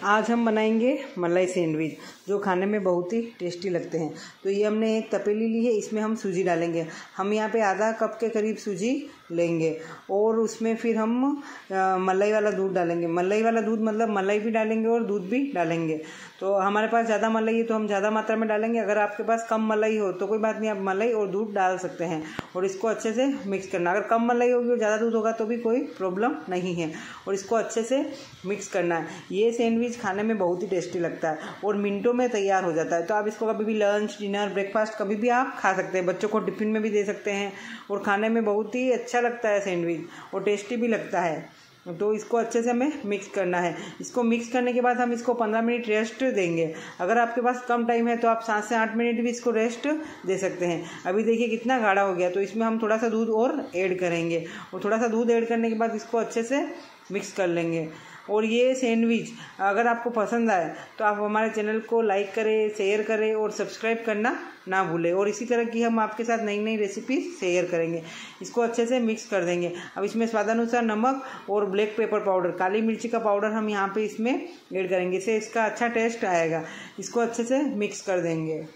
आज हम बनाएंगे मलाई सैंडविच जो खाने में बहुत ही टेस्टी लगते हैं। तो ये हमने एक तपेली ली है, इसमें हम सूजी डालेंगे। हम यहाँ पे आधा कप के करीब सूजी लेंगे और उसमें फिर हम मलाई वाला दूध डालेंगे। मलाई वाला दूध मतलब मलाई भी डालेंगे और दूध भी डालेंगे। तो हमारे पास ज़्यादा मलाई है तो हम ज़्यादा मात्रा में डालेंगे। अगर आपके पास कम मलाई हो तो कोई बात नहीं, आप मलाई और दूध डाल सकते हैं और इसको अच्छे से मिक्स करना। अगर कम मलाई होगी और ज़्यादा दूध होगा तो भी कोई प्रॉब्लम नहीं है और इसको अच्छे से मिक्स करना है। ये सैंडविच खाने में बहुत ही टेस्टी लगता है और मिनटों में तैयार हो जाता है। तो आप इसको कभी भी लंच, डिनर, ब्रेकफास्ट कभी भी आप खा सकते हैं। बच्चों को टिफ़िन में भी दे सकते हैं और खाने में बहुत ही अच्छा लगता है सैंडविच और टेस्टी भी लगता है। तो इसको अच्छे से हमें मिक्स करना है। इसको मिक्स करने के बाद हम इसको 15 मिनट रेस्ट देंगे। अगर आपके पास कम टाइम है तो आप 7 से 8 मिनट भी इसको रेस्ट दे सकते हैं। अभी देखिए कितना गाढ़ा हो गया, तो इसमें हम थोड़ा सा दूध और ऐड करेंगे और थोड़ा सा दूध ऐड करने के बाद इसको अच्छे से मिक्स कर लेंगे। और ये सैंडविच अगर आपको पसंद आए तो आप हमारे चैनल को लाइक करें, शेयर करें और सब्सक्राइब करना ना भूलें। और इसी तरह की हम आपके साथ नई नई रेसिपी शेयर करेंगे। इसको अच्छे से मिक्स कर देंगे। अब इसमें स्वादानुसार नमक और ब्लैक पेपर पाउडर, काली मिर्ची का पाउडर हम यहाँ पे इसमें ऐड करेंगे। इससे इसका अच्छा टेस्ट आएगा। इसको अच्छे से मिक्स कर देंगे।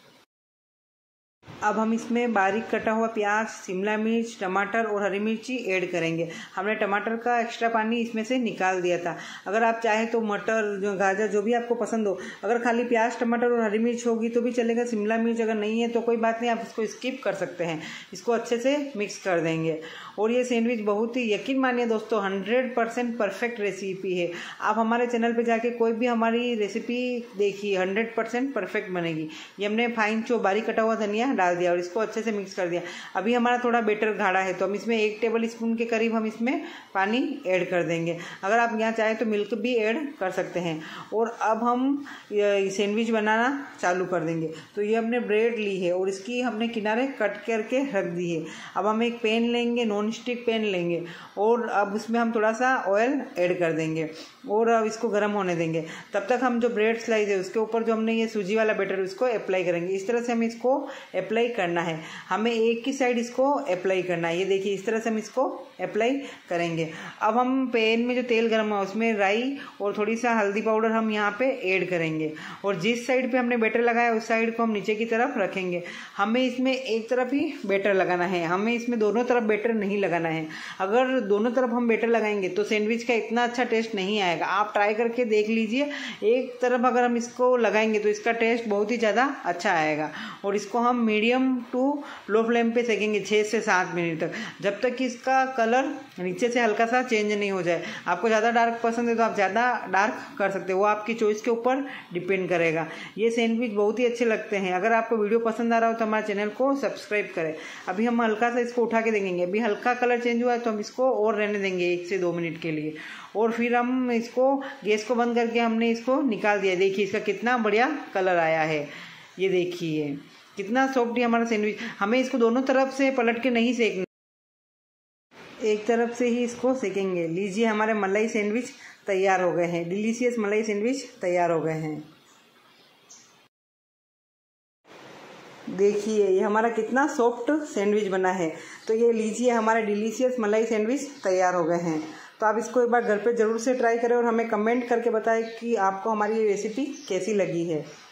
अब हम इसमें बारीक कटा हुआ प्याज, शिमला मिर्च, टमाटर और हरी मिर्ची ऐड करेंगे। हमने टमाटर का एक्स्ट्रा पानी इसमें से निकाल दिया था। अगर आप चाहें तो मटर, जो गाजर, जो भी आपको पसंद हो, अगर खाली प्याज, टमाटर और हरी मिर्च होगी तो भी चलेगा। शिमला मिर्च अगर नहीं है तो कोई बात नहीं, आप इसको स्किप कर सकते हैं। इसको अच्छे से मिक्स कर देंगे और ये सैंडविच बहुत ही, यकीन मानिए दोस्तों, 100% परफेक्ट रेसिपी है। आप हमारे चैनल पर जाके कोई भी हमारी रेसिपी देखिए, 100% परफेक्ट बनेगी। ये हमने फाइन चो बारीक कटा हुआ धनिया डाल दिया और इसको अच्छे से मिक्स कर दिया। अभी हमारा थोड़ा बैटर गाढ़ा है तो हम इसमें 1 टेबल स्पून के करीब हम इसमें पानी ऐड कर देंगे। अगर आप यहाँ चाहें तो मिल्क भी ऐड कर सकते हैं। और अब हम सैंडविच बनाना चालू कर देंगे। तो ये हमने ब्रेड ली है और इसकी हमने किनारे कट करके रख दी है। अब हम एक पैन लेंगे, नॉन स्टिक पैन लेंगे और अब उसमें हम थोड़ा सा ऑयल ऐड कर देंगे और अब इसको गर्म होने देंगे। तब तक हम जो ब्रेड स्लाइस है उसके ऊपर जो हमने ये सूजी वाला बैटर उसको अप्लाई करेंगे। इस तरह से हम इसको अप्लाई करना है। हमें एक ही साइड इसको अप्लाई करना है। ये देखिए इस तरह से हम इसको अप्लाई करेंगे। अब हम पैन में जो तेल गर्म है उसमें राई और थोड़ी सा हल्दी पाउडर हम यहाँ पे ऐड करेंगे और जिस साइड पे हमने बैटर लगाया उस साइड को हम नीचे की तरफ रखेंगे। हमें इसमें एक तरफ ही बैटर लगाना है, हमें इसमें दोनों तरफ बैटर नहीं लगाना है। अगर दोनों तरफ हम बैटर लगाएंगे तो सैंडविच का इतना अच्छा टेस्ट नहीं आएगा। आप ट्राई करके देख लीजिए। एक तरफ अगर हम इसको लगाएंगे तो इसका टेस्ट बहुत ही ज़्यादा अच्छा आएगा। और इसको हम मीडियम टू लो फ्लेम पे सेकेंगे 6 से 7 मिनट तक, जब तक कि इसका कलर नीचे से हल्का सा चेंज नहीं हो जाए। आपको ज़्यादा डार्क पसंद है तो आप ज़्यादा डार्क कर सकते हो, वो आपकी चॉइस के ऊपर डिपेंड करेगा। ये सैंडविच बहुत ही अच्छे लगते हैं। अगर आपको वीडियो पसंद आ रहा हो तो हमारे चैनल को सब्सक्राइब करें। अभी हम हल्का सा इसको उठा के देखेंगे। अभी हल्का कलर चेंज हुआ है तो हम इसको और रहने देंगे 1 से 2 मिनट के लिए और फिर हम इसको गैस को बंद करके हमने इसको निकाल दिया। देखिए इसका कितना बढ़िया कलर आया है। ये देखिए कितना सॉफ्ट है हमारा सैंडविच। हमें इसको दोनों तरफ से पलट के नहीं सेकना, एक तरफ से ही इसको सेकेंगे। लीजिए हमारे मलाई सैंडविच तैयार हो गए हैं। डिलीशियस मलाई सैंडविच तैयार हो गए हैं। देखिए ये हमारा कितना सॉफ्ट सैंडविच बना है। तो ये लीजिए हमारे डिलीशियस मलाई सैंडविच तैयार हो गए हैं। तो आप इसको एक बार घर पे ज़रूर से ट्राई करें और हमें कमेंट करके बताएं कि आपको हमारी ये रेसिपी कैसी लगी है।